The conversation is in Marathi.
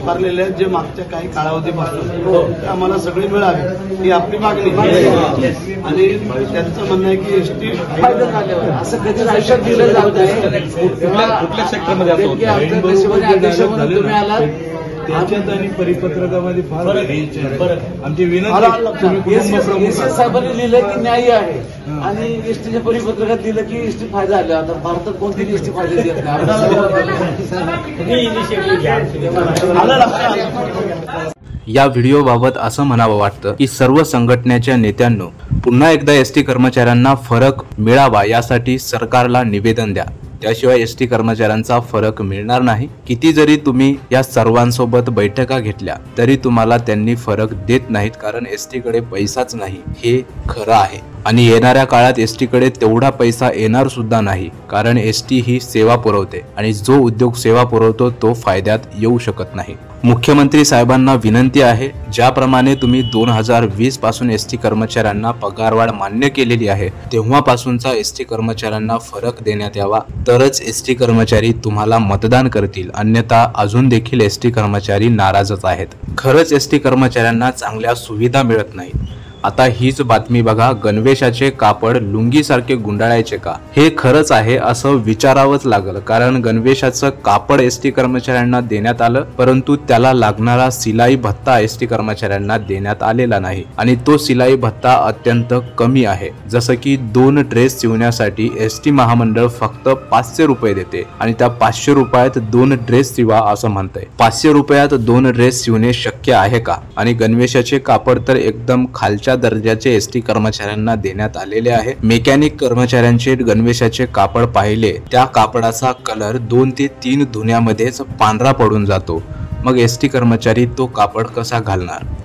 उभारलेले आहेत जे मागच्या काही कालावधीपासून ते आम्हाला सगळे मिळावे ही आपली मागणी आणि त्यांचं म्हणणं आहे की एसटी असं कधी आयुष्यात दिलं जात नाही कुठल्या सेक्टरमध्ये तुम्ही आलात त्याच्यात आणि परिपत्रकामध्ये फार आमची विनंती एसटी साहेबांनी लिहिलं की न्याय आहे आणि एसटीच्या परिपत्रकात दिलं की एसटी फायदा आला. आता भारतात कोणतीही एसटी फायदा देत नाही. या व्हिडिओबाबत असं म्हणावं वाटतं की सर्व संघटनेच्या नेत्यांनो पुन्हा एकदा एसटी कर्मचाऱ्यांना फरक मिळावा यासाठी सरकारला निवेदन द्या. त्याशिवाय एसटी कर्मचाऱ्यांचा फरक मिळणार नाही. किती जरी तुम्ही या सर्वांसोबत बैठका घेतल्या तरी तुम्हाला त्यांनी फरक देत नाहीत, कारण एसटी कडे पैसाच नाही हे खरं आहे. आणि येणाऱ्या काळात एसटी कडे तेवढा पैसा येणार सुद्धा नाही, कारण एसटी ही सेवा पुरवते आणि जो उद्योग सेवा पुरवतो तो फायद्यात येऊ शकत नाही. मुख्यमंत्री साहेबांना विनंती आहे, ज्याप्रमाणे तुम्ही 2020 पासून एसटी कर्मचाऱ्यांना पगारवाढ मान्य केलेली आहे तेव्हापासूनचा एसटी कर्मचाऱ्यांना फरक देण्यात यावा, तरच एसटी कर्मचारी तुम्हाला मतदान करतील. अन्यथा अजून देखील एसटी कर्मचारी नाराजच आहेत. खरंच एसटी कर्मचाऱ्यांना चांगल्या सुविधा मिळत नाहीत. आता हीच बातमी बघा, गणवेशाचे कापड लुंगीसारखे गुंडाळायचे का? हे खरंच आहे असं विचारावंच लागलं, कारण गणवेशाचं कापड एसटी कर्मचाऱ्यांना देण्यात आलं परंतु त्याला लागणारा सिलाई भत्ता एसटी कर्मचाऱ्यांना देण्यात आलेला नाही आणि तो सिलाई भत्ता अत्यंत कमी आहे. जसं की 2 ड्रेस शिवण्यासाठी एसटी महामंडळ फक्त 500 रुपये देते आणि त्या 500 रुपयात 2 ड्रेस शिवा असं म्हणतंय. 500 रुपयात 2 ड्रेस शिवणे शक्य आहे का? आणि गणवेशाचे कापड तर एकदम खालच्या दर्जाचे एसटी कर्मचाऱ्यांना देण्यात आलेले आहे. मेकॅनिक कर्मचाऱ्यांचे गणवेशाचे कापड पाहिले, त्या कापडाचा कलर 2 ते 3 धुण्यामध्येच पांढरा पडून जातो. मग एसटी कर्मचारी तो कापड कसा घालणार?